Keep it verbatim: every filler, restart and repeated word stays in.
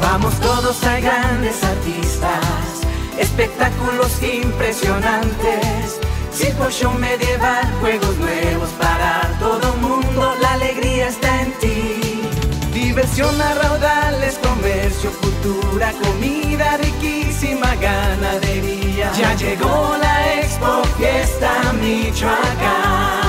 Vamos todos, hay grandes artistas, espectáculos impresionantes, circo, show medieval, juegos nuevos para todo mundo. La alegría está en ti. Diversión a raudales, comercio, cultura, comida riquísima, ganadería. Ya llegó la Expo Fiesta Michoacán.